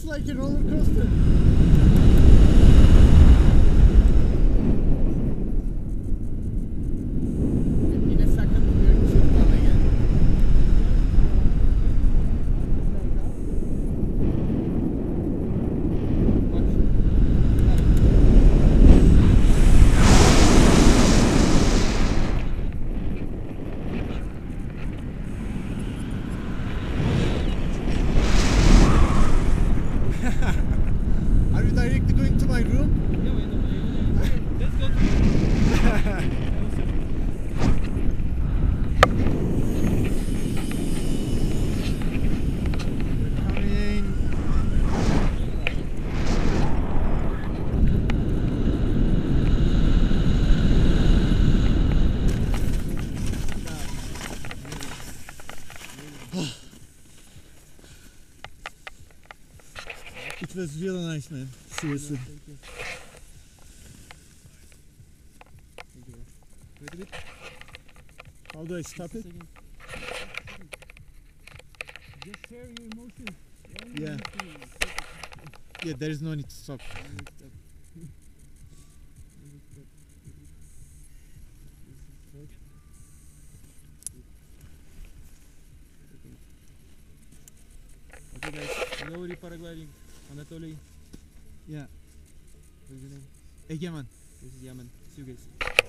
It's like a roller coaster. In a second we're chill down again. Are you directly going to my room? Let's go. Coming. It was really nice, man. Seriously. Thank you. Thank you. Wait a bit. How do I stop it? Second. Just share your emotions. Yeah. Yeah, there is no need to stop. Okay guys, hello paragliding. Anatoly. Yeah. What's your name? Egemen. This is Yaman. See you guys.